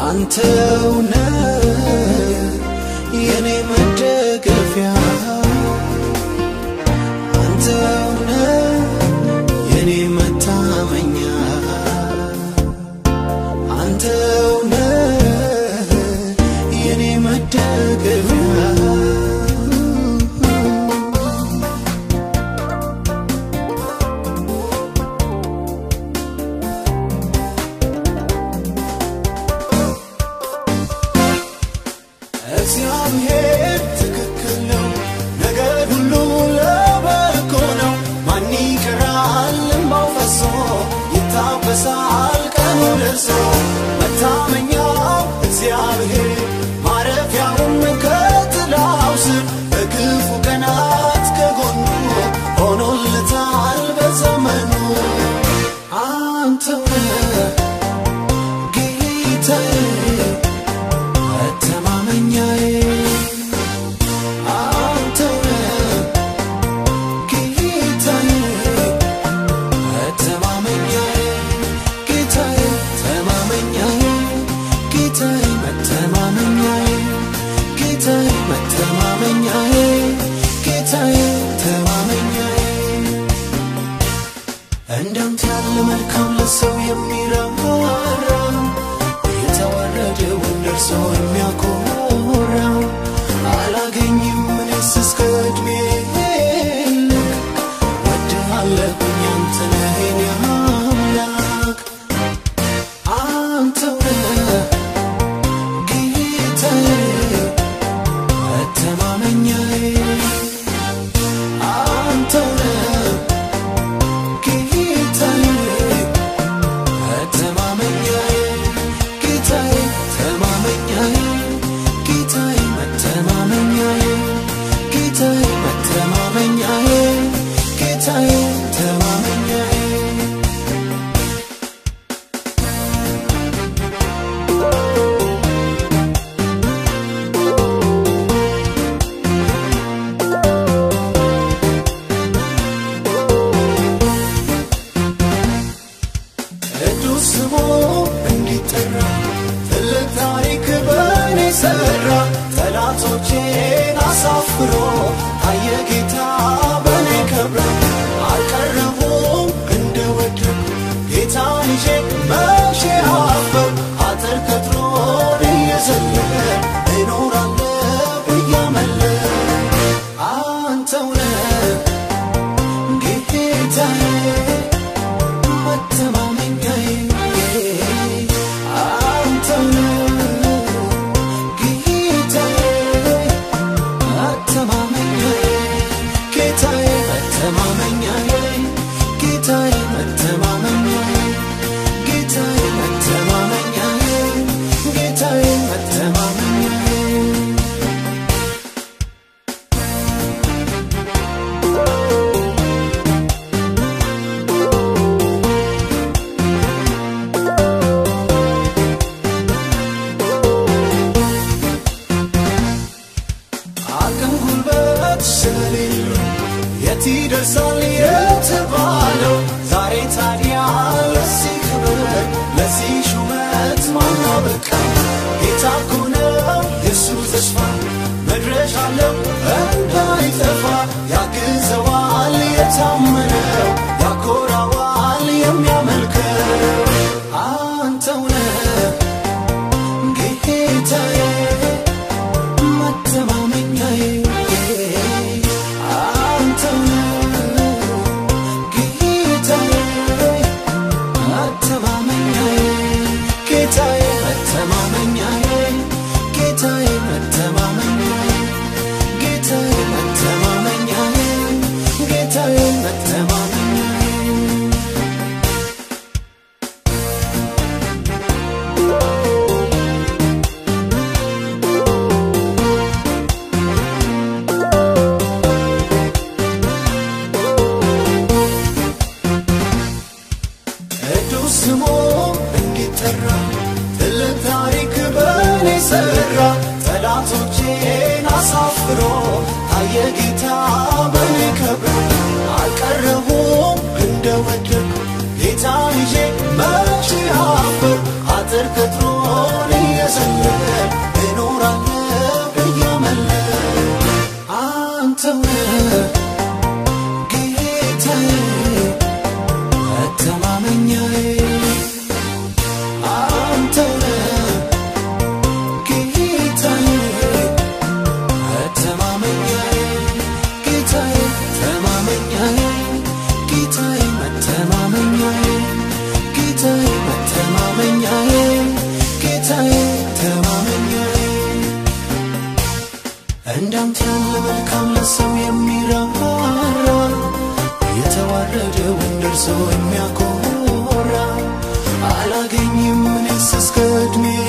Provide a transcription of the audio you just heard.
አንተውነ የኔ መደገፊያ አንተውነ የኔ መታመኛ አንተውነ የኔ መደገፊያ እግዚአብሔር ትክክል ነው ነገር ሁሉ ለበጎ ነው ማን ይቀራል ማውፈሶ ይታበሳል ቀኑ ደርሶ መታመኛው እግዚአብሔር ማረፊያውም ከጥላው ስር በክፉ ቀናት ከጎኑ ሆኖለታል በዘመኑ አንተው ጌታዬ እንዳንተ ያለ መልካም ለሰው የሚራራ የተዋረደውን ደርሶ የሚያኮራ አላገኝም እኔስ እስከ ዕድሜ ወድሃለሁኝ አንተ ነህ የኔ አምላክ አንተው ነህ ጌታዬ መተማመኛዬ አንተው ነህ ጠላቶቼን አሳፍሮ አየ ጌታ በኔ ከብረ አልቀረሁም እንደወደኩ ጌታ ይዤ መቼ አፈር አጥር ከትሮን እየዘለለ እኖራለሁ እያመለኩ አንተው ነህ ጌታዬ መተማመኛዬ አንተው ነህ ይደርሳል የተባለው ዛሬ ታዲያ ለዚህ ክብር ለዚህ ሹመት ማን አበቃ ጌታ እኮ ነው የእሱ ተስፋ መድረሻ አለው እንዳይጠፋ ያግዘዋል የታመነው ያኮራዋል የሚያመልከው አንተው ነህ ጌታዬ መተማመኛዬ ጠላቶቼን አሳፍሮ አየ ጌታ በኔ ከብረ አልቀረሁም እንደወደኩ ጌታ ይዤ መቼ አፈር አጥር ከትሮን አላገኝም እኔስ እስከ ዕድሜ